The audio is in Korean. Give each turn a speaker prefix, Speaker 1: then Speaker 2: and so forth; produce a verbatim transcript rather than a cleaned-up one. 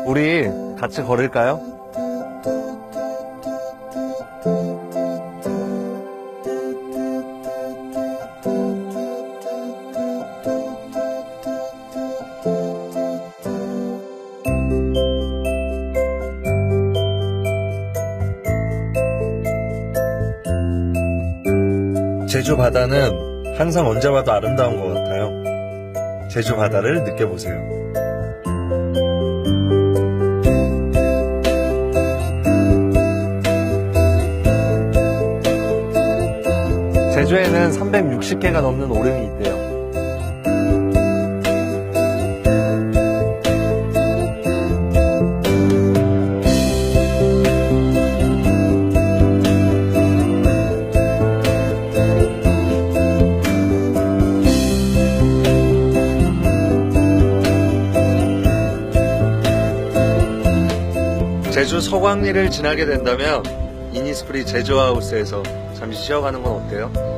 Speaker 1: 우리 같이 걸을까요? 제주 바다는 항상 언제 봐도 아름다운 것 같아요. 제주 바다를 느껴보세요. 제주에는 삼백육십 개가 넘는 오름이 있대요. 제주 서광리를 지나게 된다면 이니스프리 제주하우스에서 잠시 쉬어가는 건 어때요?